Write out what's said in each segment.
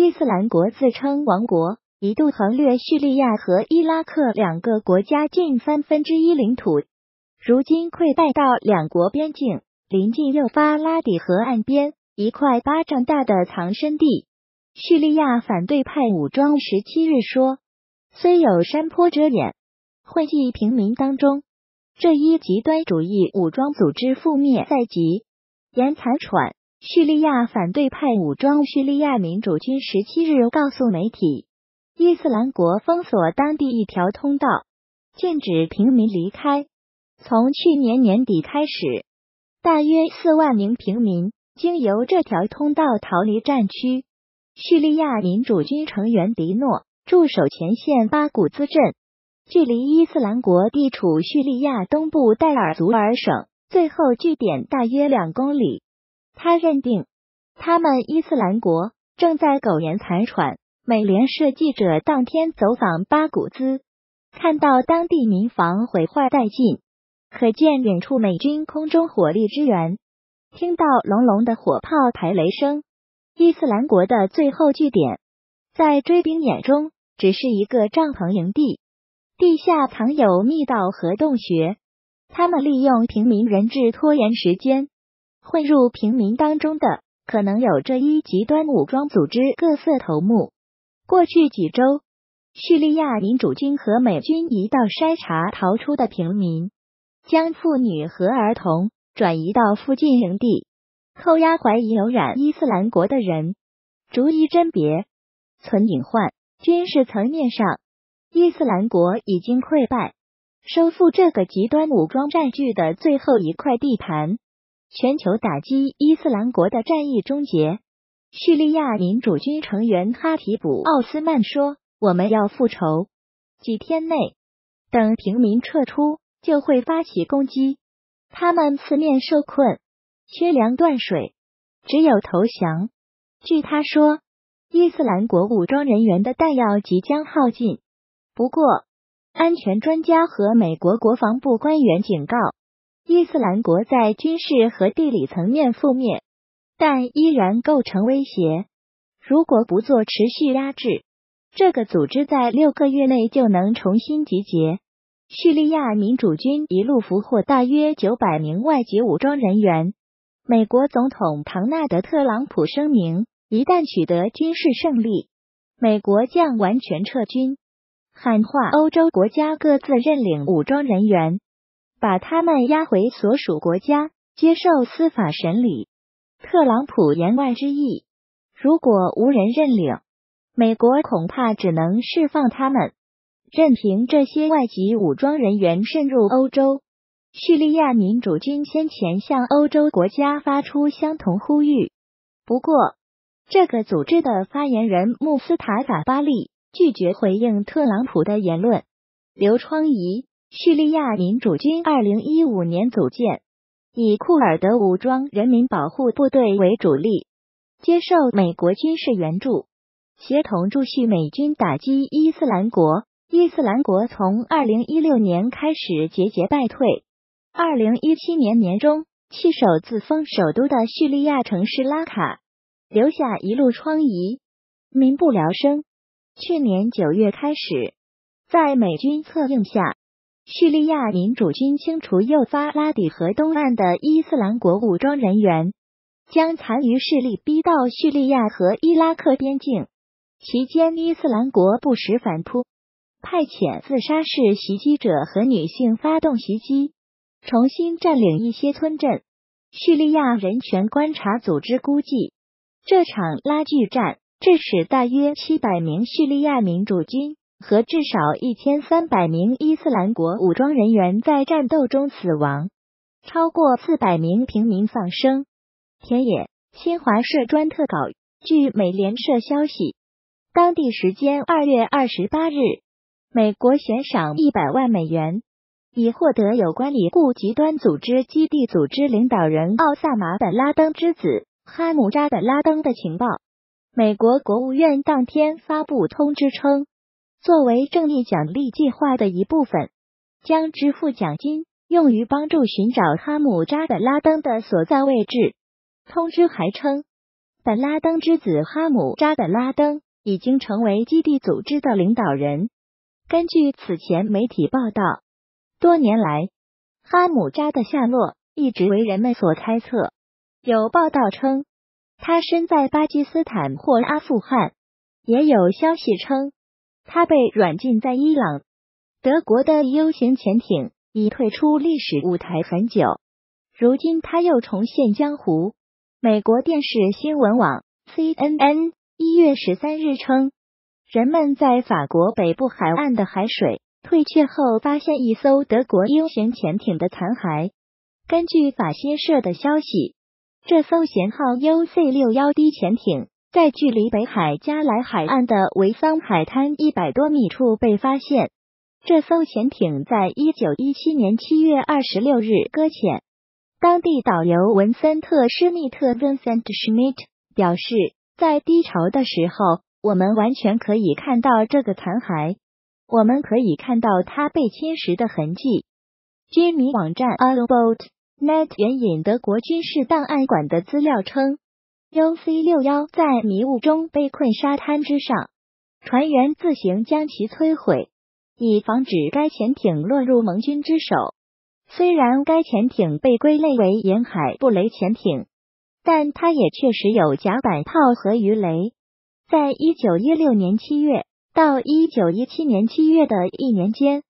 伊斯兰国自称王国，一度横掠叙利亚和伊拉克两个国家近1/3领土，如今溃败到两国边境，临近幼发拉底河岸边一块巴掌大的藏身地。叙利亚反对派武装17日说，虽有山坡遮掩，混迹平民当中，这一极端主义武装组织覆灭在即，言残喘。叙利亚反对派武装叙利亚民主军17日告诉媒体，伊斯兰国封锁当地一条通道，禁止平民离开。从去年年底开始，大约4万名平民经由这条通道逃离战区。叙利亚民主军成员迪诺驻守前线巴古兹镇，距离伊斯兰国地处叙利亚东部代尔祖尔省最后据点大约2公里。他认定，他们伊斯兰国正在苟延残喘。美联社记者当天走访巴古兹，看到当地民房毁坏殆尽，可见远处美军空中火力支援，听到隆隆的火炮排雷声。伊斯兰国的最后据点，在追兵眼中只是一个帐篷营地，地下藏有密道和洞穴，他们利用平民人质拖延时间。混入平民当中的可能有这一极端武装组织各色头目。过去几周，叙利亚民主军和美军一道筛查逃出的平民，将妇女和儿童转移到附近营地，扣押怀疑有染伊斯兰国的人，逐一甄别，存隐患。军事层面上，伊斯兰国已经溃败，收复这个极端武装占据的最后一块地盘。全球打击伊斯兰国的战役终结。叙利亚民主军成员哈提卜·奥斯曼说，我们要复仇，几天内，等平民撤出，就会发起攻击。他们四面受困，缺粮断水，只有投降。据他说，伊斯兰国武装人员的弹药即将耗尽。不过，安全专家和美国国防部官员警告，伊斯兰国在军事和地理层面覆灭，但依然构成威胁。如果不做持续压制，这个组织在6个月内就能重新集结。叙利亚民主军一路俘获大约900名外籍武装人员。美国总统唐纳德·特朗普声明，一旦取得军事胜利，美国将完全撤军，喊话欧洲国家各自认领武装人员，把他们押回所属国家，接受司法审理。特朗普言外之意，如果无人认领，美国恐怕只能释放他们，任凭这些外籍武装人员渗入欧洲。叙利亚民主军先前向欧洲国家发出相同呼吁，不过，这个组织的发言人穆斯塔法·巴利拒绝回应特朗普的言论。刘创仪，叙利亚民主军2015年组建，以库尔德武装人民保护部队为主力，接受美国军事援助，协同驻叙美军打击伊斯兰国。伊斯兰国从2016年开始节节败退。2017年年中，弃守自封首都的叙利亚城市拉卡，留下一路疮痍，民不聊生。去年9月开始，在美军策应下，叙利亚民主军清除幼发拉底河东岸的伊斯兰国武装人员，将残余势力逼到叙利亚和伊拉克边境。期间，伊斯兰国不时反扑，派遣自杀式袭击者和女性发动袭击，重新占领一些村镇。叙利亚人权观察组织估计，这场拉锯战致使大约700名叙利亚民主军和至少1300名伊斯兰国武装人员在战斗中死亡，超过400名平民丧生。田野，新华社专特稿。据美联社消息，当地时间2月28日，美国悬赏100万美元，以获得有关已故极端组织基地组织领导人奥萨马·本·拉登之子哈姆扎·本·拉登的情报。美国国务院当天发布通知称，作为正义奖励计划的一部分，将支付奖金用于帮助寻找哈姆扎·本·拉登的所在位置。通知还称， 本拉登之子哈姆扎本拉登已经成为基地组织的领导人。根据此前媒体报道，多年来哈姆扎的下落一直为人们所猜测。有报道称他身在巴基斯坦或阿富汗，也有消息称他被软禁在伊朗。德国的 U 型潜艇已退出历史舞台很久，如今他又重现江湖。美国电视新闻网 CNN 1月13日称，人们在法国北部海岸的海水退却后，发现一艘德国 U 型潜艇的残骸。根据法新社的消息，这艘舷号 UC-61D 潜艇在距离北海加莱海岸的维桑海滩100多米处被发现。这艘潜艇在1917年7月26日搁浅。当地导游文森特·施密特 （Vincent Schmidt） 表示，在低潮的时候，我们完全可以看到这个残骸，我们可以看到它被侵蚀的痕迹。军迷网站 Allboat.net 援引德国军事档案馆的资料称，UC-61在迷雾中被困沙滩之上，船员自行将其摧毁，以防止该潜艇落入盟军之手。虽然该潜艇被归类为沿海布雷潜艇，但它也确实有甲板炮和鱼雷。在1916年7月到1917年7月的一年间，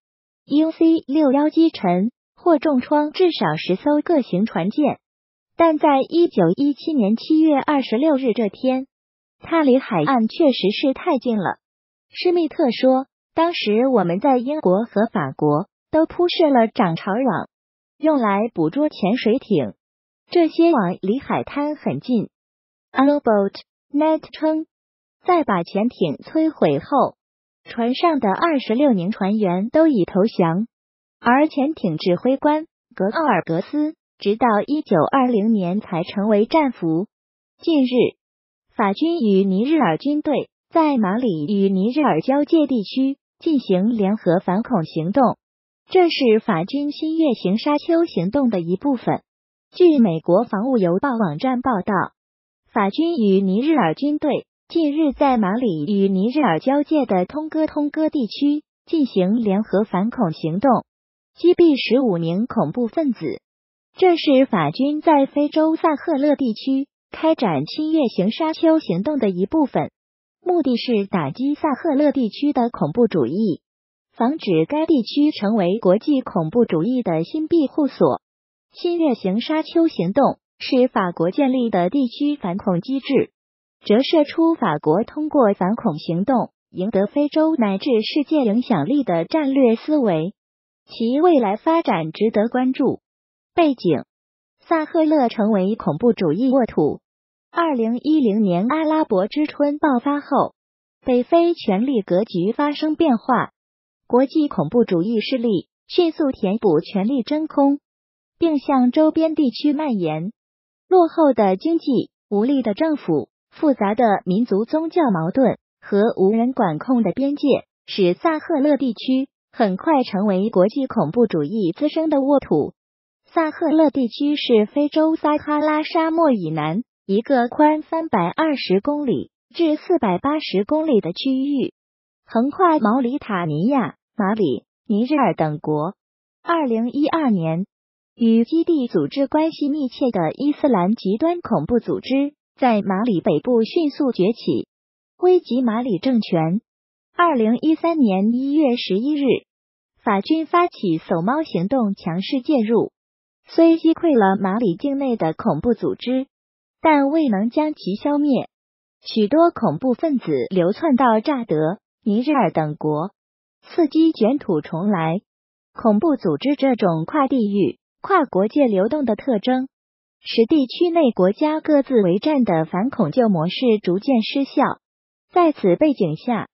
UC-61击沉或重创至少10艘各型船舰，但在1917年7月26日这天，它离海岸确实是太近了。施密特说，当时我们在英国和法国都铺设了涨潮网，用来捕捉潜水艇，这些网离海滩很近。Allboat.net 称，在把潜艇摧毁后，船上的26名船员都已投降，而潜艇指挥官格奥尔格斯直到1920年才成为战俘。近日，法军与尼日尔军队在马里与尼日尔交界地区进行联合反恐行动，这是法军新月型沙丘行动的一部分。据美国防务邮报网站报道，法军与尼日尔军队近日在马里与尼日尔交界的通哥地区进行联合反恐行动，击毙15名恐怖分子。这是法军在非洲萨赫勒地区开展新月型沙丘行动的一部分，目的是打击萨赫勒地区的恐怖主义，防止该地区成为国际恐怖主义的新庇护所。新月型沙丘行动是法国建立的地区反恐机制，折射出法国通过反恐行动赢得非洲乃至世界影响力的战略思维，其未来发展值得关注。背景：萨赫勒成为恐怖主义沃土。2010年阿拉伯之春爆发后，北非权力格局发生变化，国际恐怖主义势力迅速填补权力真空，并向周边地区蔓延。落后的经济、无力的政府、复杂的民族宗教矛盾和无人管控的边界，使萨赫勒地区很快成为国际恐怖主义滋生的沃土。萨赫勒地区是非洲撒哈拉沙漠以南一个宽320公里至480公里的区域，横跨毛里塔尼亚、马里、尼日尔等国。2012年，与基地组织关系密切的伊斯兰极端恐怖组织在马里北部迅速崛起，危及马里政权。2013年1月11日，法军发起搜猫行动，强势介入，虽击溃了马里境内的恐怖组织，但未能将其消灭。许多恐怖分子流窜到乍得、尼日尔等国，伺机卷土重来。恐怖组织这种跨地域、跨国界流动的特征，使地区内国家各自为战的反恐旧模式逐渐失效。在此背景下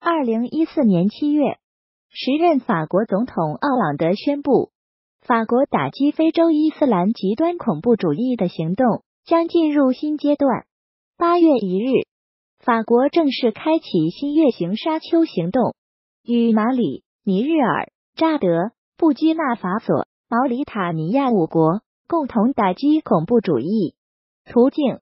，2014年7月，时任法国总统奥朗德宣布，法国打击非洲伊斯兰极端恐怖主义的行动将进入新阶段。8月1日，法国正式开启新月型沙丘行动，与马里、尼日尔、乍得、布基纳法索、毛里塔尼亚5国共同打击恐怖主义。途径：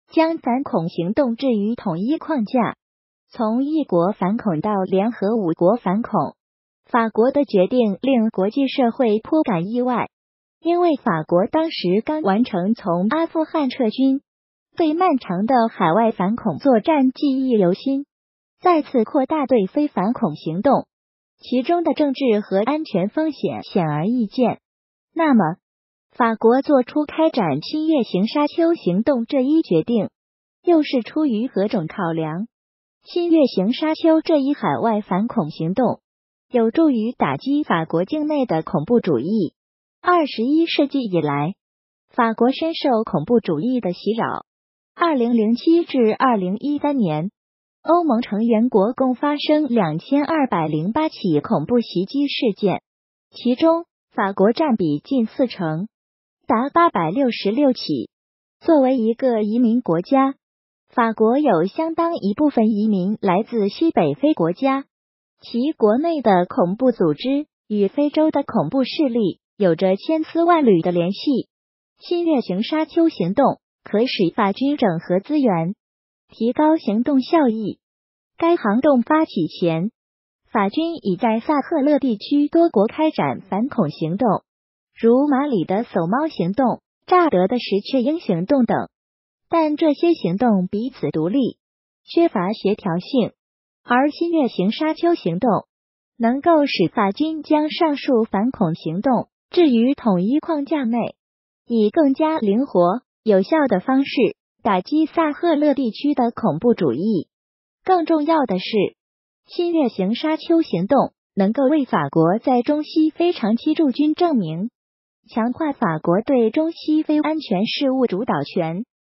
将反恐行动置于统一框架，从一国反恐到联合五国反恐。法国的决定令国际社会颇感意外，因为法国当时刚完成从阿富汗撤军，对漫长的海外反恐作战记忆犹新，再次扩大对非反恐行动，其中的政治和安全风险显而易见。那么，法国做出开展新月型沙丘行动这一决定，又是出于何种考量？新月型沙丘这一海外反恐行动，有助于打击法国境内的恐怖主义。21世纪以来，法国深受恐怖主义的袭扰。2007至2013年，欧盟成员国共发生2208起恐怖袭击事件，其中法国占比近40%，达866起。作为一个移民国家，法国有相当一部分移民来自西北非国家，其国内的恐怖组织与非洲的恐怖势力有着千丝万缕的联系。新月型沙丘行动可使法军整合资源，提高行动效益。该行动发起前，法军已在萨赫勒地区多国开展反恐行动，如马里的搜猫行动、乍得的石雀鹰行动等，但这些行动彼此独立，缺乏协调性。而新月型沙丘行动能够使法军将上述反恐行动置于统一框架内，以更加灵活有效的方式打击萨赫勒地区的恐怖主义。更重要的是，新月型沙丘行动能够为法国在中西非长期驻军证明，强化法国对中西非安全事务主导权。